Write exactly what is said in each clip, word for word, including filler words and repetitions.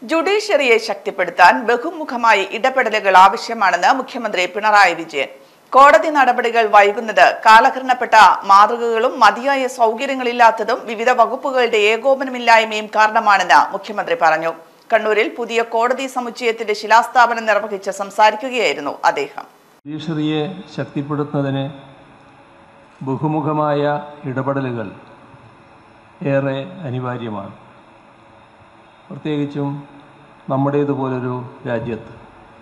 ജുഡീഷ്യറിയെ ശക്തിപ്പെടുത്താൻ ബഹുമുഖമായി ഇടപെടലുകൾ ആവശ്യമാണെന്ന് മുഖ്യമന്ത്രി പിണറായി വിജയൻ. കോടതി നടപടികൾ വൈകുന്നത് കാലഹരണപ്പെട്ട മാതൃകകളും മതിയായ സൗകര്യങ്ങളില്ലാത്തതും വിവിധ വകുപ്പുകളുടെ ഏകോപനമില്ലായ്മയും കാരണമാണെന്ന് മുഖ്യമന്ത്രി പറഞ്ഞു. കണ്ണൂരിൽ പുതിയ കോടതി സമുച്ചയത്തിന്റെ ശിലാസ്ഥാപനം നിർവഹിച്ച് സംസാരിക്കുകയായിരുന്നു അദ്ദേഹം. ജുഡീഷ്യറിയെ ശക്തിപ്പെടുത്തുന്നതിന് ബഹുമുഖമായ ഇടപെടലുകൾ ഏറെ അനിവാര്യമാണ്. പ്രത്യേകിച്ചും നമ്മുടേതുപോലൊരു രാജ്യത്ത്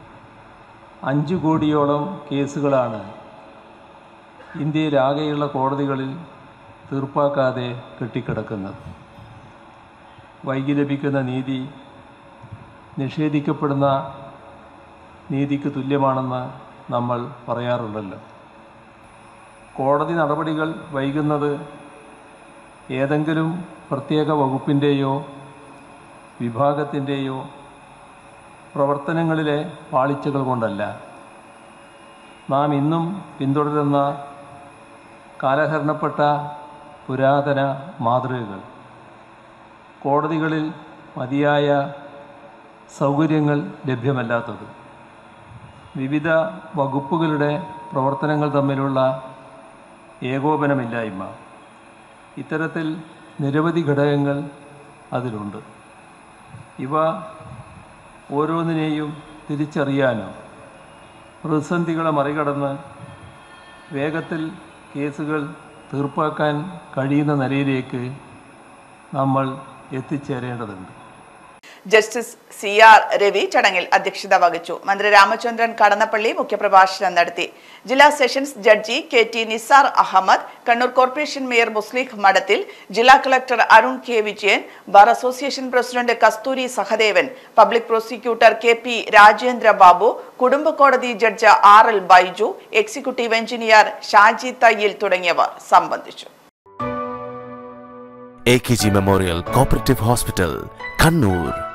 അഞ്ചു കോടിയോളം കേസുകളാണ് ഇന്ത്യയിലാകെയുള്ള കോടതികളിൽ തീർപ്പാക്കാതെ കെട്ടിക്കിടക്കുന്നത്. വൈകി ലഭിക്കുന്ന നീതി നിഷേധിക്കപ്പെടുന്ന നീതിക്ക് തുല്യമാണെന്ന് നമ്മൾ പറയാറുണ്ടല്ലോ. കോടതി നടപടികൾ വൈകുന്നത് ഏതെങ്കിലും പ്രത്യേക വകുപ്പിൻ്റെയോ വിഭാഗത്തിൻ്റെയോ പ്രവർത്തനങ്ങളിലെ പാളിച്ചകൾ കൊണ്ടല്ല. നാം ഇന്നും പിന്തുടരുന്ന കാലഹരണപ്പെട്ട പുരാതന മാതൃകകൾ, കോടതികളിൽ മതിയായ സൗകര്യങ്ങൾ ലഭ്യമല്ലാത്തത്, വിവിധ വകുപ്പുകളുടെ പ്രവർത്തനങ്ങൾ തമ്മിലുള്ള ഏകോപനമില്ലായ്മ, ഇത്തരത്തിൽ നിരവധി ഘടകങ്ങൾ അതിലുണ്ട്. ഇവ ഓരോന്നിനെയും തിരിച്ചറിയാനോ പ്രതിസന്ധികളെ മറികടന്ന് വേഗത്തിൽ കേസുകൾ തീർപ്പാക്കാൻ കഴിയുന്ന നിലയിലേക്ക് നമ്മൾ എത്തിച്ചേരേണ്ടതുണ്ട്. ജസ്റ്റിസ് സി ആർ രവി ചടങ്ങിൽ അധ്യക്ഷത വഹിച്ചു. മന്ത്രി രാമചന്ദ്രൻ കടന്നപ്പള്ളി മുഖ്യപ്രഭാഷണം നടത്തി. ജില്ലാ sessions judge K T Nisar Ahammad, Kannur corporation mayor Muslih Madathil, ജില്ലാ collector Arun K Vijayan, bar association president Kasthuri Sahadevan, public prosecutor K P Rajendra Babu, കുടുംബ കോടതി judge R L Baiju, executive engineer Shaji Thayyil തുടങ്ങിയവർ സംബന്ധിച്ചു. A K G memorial cooperative hospital, Kannur.